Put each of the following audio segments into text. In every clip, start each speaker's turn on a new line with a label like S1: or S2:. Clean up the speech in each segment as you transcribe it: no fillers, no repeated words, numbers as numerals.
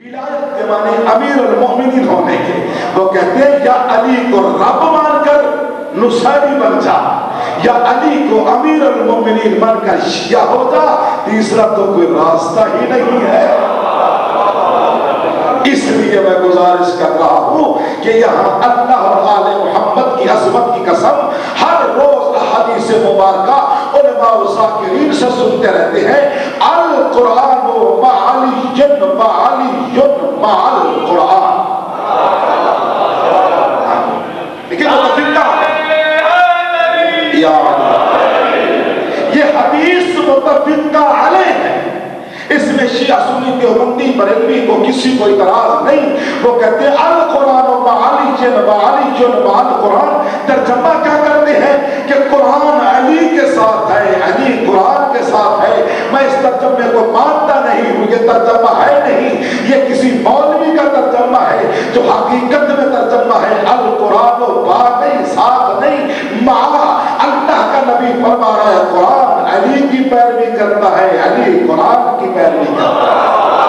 S1: ولایت کے معنی امیر المومنین ہونے کے. وہ کہتے ہیں یا علی کو رب مان کر نصیری بن جا، یا علی کو امیر المومنین مان کر شیعہ ہو جا، تیسرا تو کوئی راستہ ہی نہیں ہے. اس لیے میں گزارش کر رہا ہوں کہ یہاں اللہ اور آل محمد کی عظمت کی قسم ہر روز احادیث مبارکہ علماء و ذاکرین سے سنتے رہتے ہیں. القرآن مع علی مع علی مع القرآن. لیکن یہ حدیث متفقہ علیہ ہے. اس میں شیعہ سنی دیوبندی بریلوی کو کسی کو اعتراض نہیں. وہ کہتے ہیں القرآن مع علی مع القرآن. ترجمہ کیا کرتے ہیں کہ قرآن علی کے ساتھ ہے، علی قرآن کے ساتھ ہے. میں اس ترجمے کو مانتا نہیں ہوں، یہ ترجمہ ہے نہیں، یہ کسی مولوی کا ترجمہ ہے جو حقیقت میں ترجمہ ہے القرآن بعد نہیں، ساتھ نہیں، مع. اللہ کا نبی فرما رہا ہے قرآن علی کی پیروی کرتا ہے، علی قرآن کی پیروی کرتا ہے.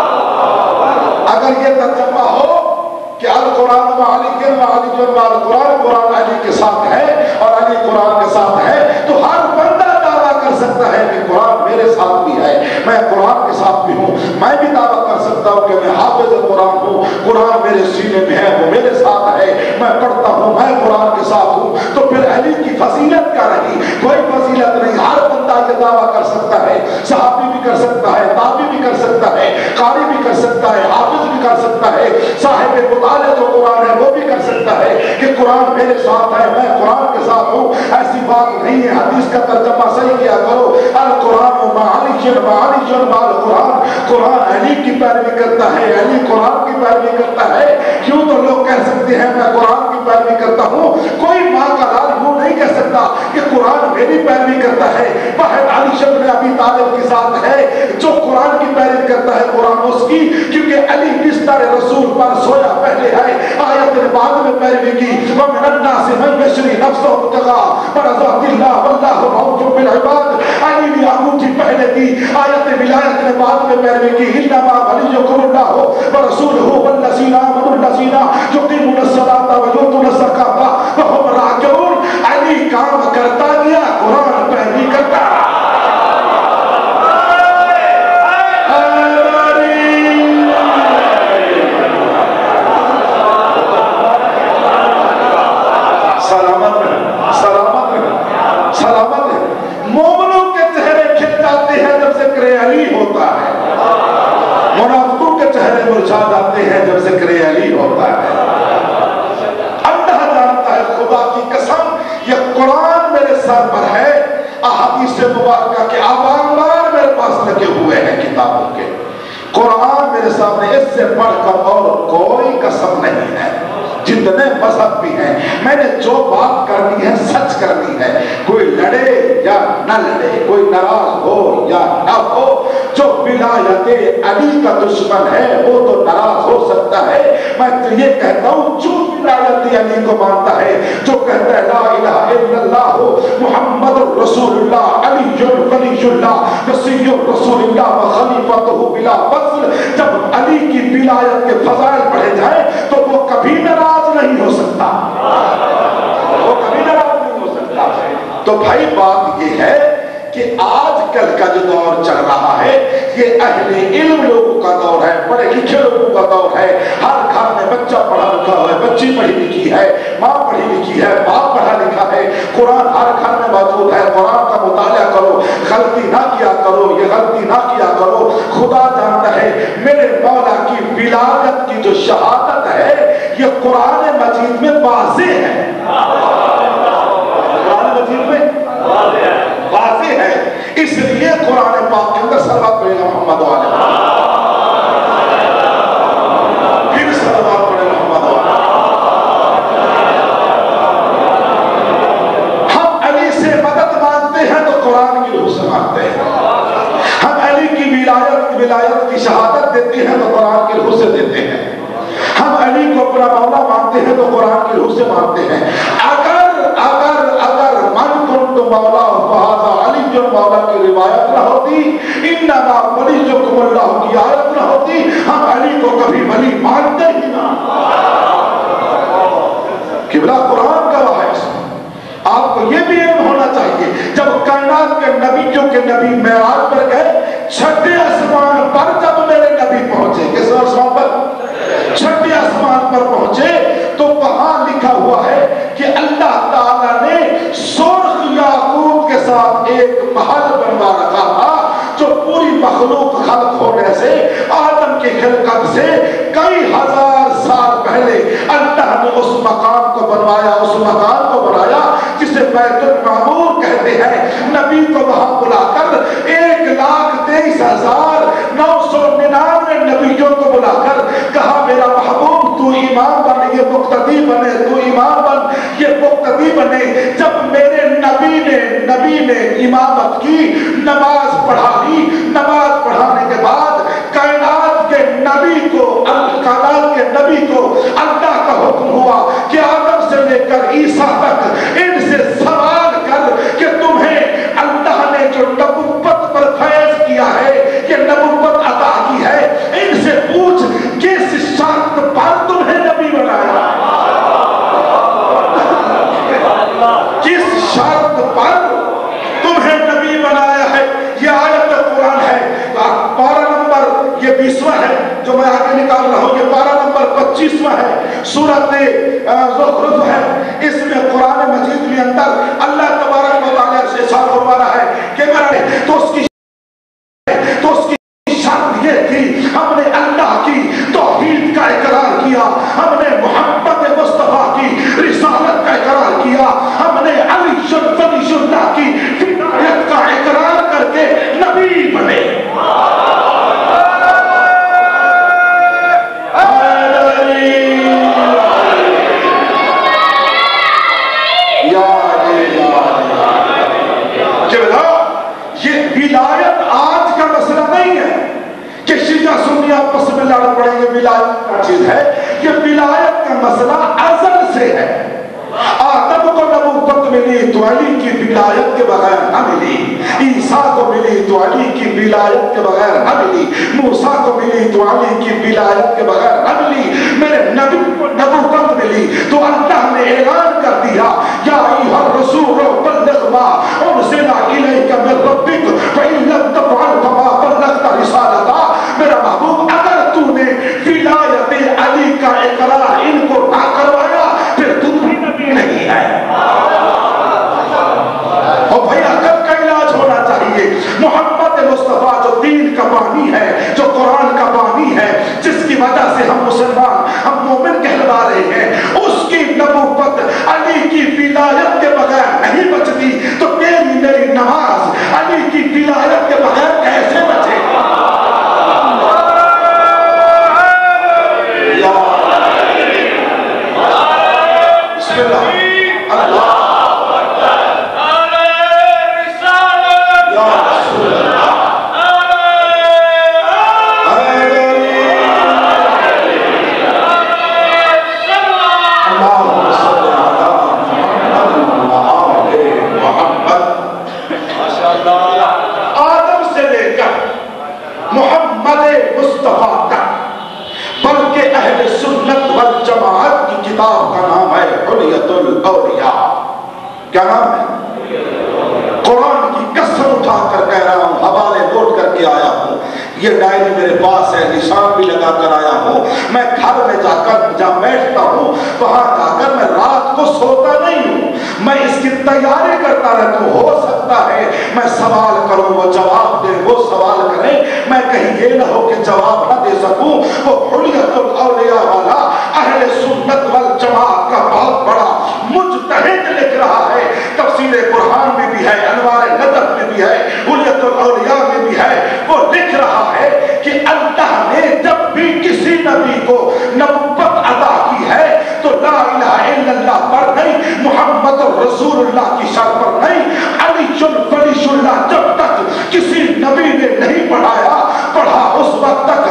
S1: اگر یہ ترجمہ ہو کہ القرآن مع علی مع القرآن، قرآن علی کے ساتھ ہے اور علی قرآن کے ساتھ ہے، تو ہر بندہ دعویٰ کر سکتا ہے کہ قرآن میرے ساتھ بھی ہے، میں قرآن کے ساتھ بھی ہوں. میں بھی دعویٰ کر سکتا ہوں کہ میں حافظ قرآن ہوں، قرآن میرے سینے میں ہے، وہ میرے ساتھ ہے، میں پڑھتا ہوں، میں قرآن کے ساتھ ہوں. تو پھر علی کی فضیلت کیا رہی؟ کوئی فضیلت نہیں. ہر بندہ یہ دعویٰ کر سکتا ہے، صحابی بھی کر سکتا ہے، تابعی بھی کر سکتا ہے، قاری بھی کر سکتا ہے، حافظ بھی کر سکتا ہے، صاحب مطالعہ جو قرآن ہے وہ بھی کر سکتا ہے کہ قرآن میرے ساتھ ہے، میں قرآن کے ساتھ ہوں. ایسی بات نہیں ہے. حدیث کا ترجمہ صحیح کیا کرو. القرآن مع علی مع القرآن. قرآن علی کی پیروی کرتا ہے، علی قرآن کی پیروی کرتا ہے. کیوں تو لوگ کہہ سکتے ہیں میں قرآن کی پیروی کرتا ہوں. کوئی ماں کا لال یوں نہیں کہہ سکتا کہ قرآن میری پیروی کرتا ہے. باہر علی بن ابی طالب کے ساتھ ہے جو قرآن کی پیروی کرتا ہے، قرآن اس کی، کیونکہ علی بستر رسول پر سویا پہلے ہے. آیت نے بعد میں پیروی کی. وَمِنَ النَّاسِ مَن يَشْرِي نَفْسَهُ ابْتِغَاءَ مَرْضَاتِ اللَّهِ وَاللَّهُ رَءُوفٌ بِالْعِبَادِ. علی نے انگوٹھی پہلے کی، آیت ولایت نے بعد میں پیروی کی. إِنَّمَا وَلِيُّكُمُ اللَّهُ وَرَسُولُهُ وَالَّذِينَ آمَنُوا الَّذِينَ يُقِيمُونَ الصَّلَاةَ وَيُؤْتُونَ الزَّكَاةَ وَهُمْ رَاكِعُونَ. علی کام کرتا گیا، قرآن پیروی کرتا. مومنوں کے چہرے کھل جاتے ہیں جب ذکر علی ہوتا ہے، منافقوں کے چہرے مرجھا جاتے ہیں جب ذکر علی ہوتا ہے. اللہ جانتا ہے، خدا کی قسم یہ قرآن میرے سر پر ہے. احادیث مبارکہ کے آبانبار میرے پاس لگے ہوئے ہیں کتابوں کے. قرآن میرے سامنے، اس سے پڑھ کر اور کوئی قسم نہیں ہے. جتنے مذہب بھی ہیں، میں نے جو بات کرنی ہے سچ کرنی ہے. کوئی لڑے یا نہ لڑے، کوئی ناراض ہو یا نہ ہو، جو ولایت علی کا دشمن ہے وہ تو ناراض ہو سکتا ہے. میں تو یہ کہتا ہوں جو ولایت علی کو مانتا ہے، جو کہتا ہے لا الہ الا اللہ محمد رسول اللہ علی ولی اللہ وصی رسول اللہ وخلیفۃہ بلا فصل، جب علی کی ولایت کے فضائل پڑھے جائیں تو وہ کبھی ناراض نہیں ہو سکتا، وہ کبھی ناراض نہیں ہو سکتا. تو بھائی بات یہ ہے کہ آج کل کا جو دور چل رہا ہے یہ اہل علم لوگوں کا دور ہے، پڑھے لکھے لوگوں کا دور ہے. ہر گھر میں بچہ پڑھا لکھا ہے، بچی پڑھی لکھی ہے، ماں پڑھی لکھی ہے، باپ پڑھا لکھا ہے. قرآن ہر گھر میں موجود ہے. قرآن کا مطالعہ کرو، غلطی نہ کیا کرو، یہ غلطی نہ کیا کرو. خدا جانتا ہے میرے مولا کی ولادت کی جو شہادت ہے یہ قرآن مجید میں واضح ہے. قرآن مجید میں واضح ہے. اس لیے قرآن پاک کے اندر صلوات پڑھے محمد علیہ، پھر صلوات پڑھے محمد علیہ. ہم علی سے مدد مانگتے ہیں تو قرآن کی روح سے مانگتے ہیں. ہم علی کی ولایت کی شہادت دیتے ہیں تو قرآن کی روح سے دیتے ہیں. ہم علی کو اپنا مولا مانتے ہیں تو قرآن کی روح سے مانتے ہیں. اگر من کنت مولا فہذا علی جو مولا کی روایت نہ ہوتی، ان انما ولیکم اللہ کی آیت نہ ہوتی ہم علی کو کبھی ولی مانتے ہی نہ. قبلہ قرآن کا وہ ہے. آپ کو یہ بھی علم ہونا چاہیے جب کائنات کے نبیوں کے نبی معراج پر گئے، چھٹے آسمان پر جب میرے نبی پہنچے، کس آسمان پر؟ چھٹے آسمان پر پہنچے تو وہاں لکھا ہوا ہے کہ اللہ تعالیٰ نے سرخ یاقوت کے ساتھ ایک محل بنوا رکھا تھا جو پوری مخلوق خلق ہونے سے، آدم کی خلقت سے کئی ہزار سال پہلے اللہ نے اس مقام کو بنوایا، اس مقام کو بنایا جسے بیت المعمور کہتے ہیں. نبی کو وہاں بلا کر 1,23,999 نبیوں کو بلا کر کہا میرا محبوب تو امام بن، یہ مقتدی بنے، تو امام بن، یہ مقتدی بنے. جب میرے نبی نے امامت کی، نماز پڑھا لی، نماز پڑھانے کے بعد کائنات کے نبی کو اللہ کا حکم ہوا کہ آدم سے لے کر عیسیٰ تک ان سے سوال کر کہ تمہیں اللہ نے جو نبوت پر فیض کیا ہے، یہ نبوت عطا کی ہے، ان سے پوچھ کس شرط پر تمہیں نبی بنایا، کس شرط پر تمہیں نبی بنایا ہے. یہ آیت قرآن ہے. پارہ نمبر یہ 20واں ہے جو میں آگے نکال رہا ہوں، یہ پارہ نمبر 25واں ہے، سورۃ زخرف ہے. اس میں قرآن مجید کے اندر اللہ تبارک و تعالیٰ سے ارشاد فرما رہا ہے کہ تو اس کی شرط یہ تھی، ہم نے اللہ کی توحید کا اقرار کیا، ہم نے محمد مصطفیٰ کی رسالت کا اقرار کیا، ہم نے علی ولی اللہ کی ہدایت کا اقرار کر کے نبی بنے. آپس میں لڑ پڑیں گے، ولایت کا چیز ہے. یہ ولایت کا مسئلہ ازل سے ہے. آدم کو نبوت ملی تو علی کی ولایت کے بغیر نہ ملی، عیسیٰ کو ملی تو علی کی ولایت کے بغیر نہ ملی، موسیٰ کو ملی تو علی کی ولایت کے بغیر نہ ملی. میرے نبی کو نبوت ملی تو اللہ نے اعلان کر دیا یا ایھا الرسول بلغ ما انزل الیک من ربک فإن لم تفعل فما بلغت رسالتہ. میرا محبوب اگر تو نے ولایت علی کا اقرار ان کو نہ کروایا پھر تو بھی نبی نہیں ہے. اور بھائی عقل کا علاج ہونا چاہیے. محمد مصطفیٰ جو دین کا بانی ہے، جو قرآن کا بانی ہے، جس کی وجہ سے ہم مسلمان، ہم مومن کہلوا رہے ہیں، اس کی نبوت علی کی ولایت کے بغیر نہیں بچتی. تو تیری میری نماز علی کی ولایت کے بغیر کیسے بچے؟ کیا نام ہے؟ قرآن کی قسم اٹھا کر کہہ رہا ہوں، حوالے نوٹ کر کے آیا ہوں، یہ ڈائری میرے پاس ہے، نشان بھی لگا کر آیا ہوں. میں گھر میں جا کر جہاں بیٹھتا ہوں وہاں جا کر میں رات کو سوتا نہیں ہوں، میں اس کی تیاری کرتا رہتا ہوں. ہو سکتا ہے میں سوال کروں وہ جواب دے، وہ سوال کریں، میں کہیں یہ نہ ہو کہ جواب نہ دے سکوں. وہ حلیت الاولیاء والا اہل سنت والجماعت کا بہت بڑا مجتہد لکھ رہا ہے. تفسیر قرآن میں بھی ہے، انوار نظر میں بھی ہے، حلیت الاولیاء میں بھی ہے. وہ لکھ رہا ہے کہ اللہ نے جب بھی کسی نبی کو نبوت عطا کی ہے تو لا الہ الا اللہ پر نہیں، محمد رسول اللہ کی شرط پر نہیں. علی ولی اللہ جب تک کسی نبی نے نہیں پڑھا اس وقت تک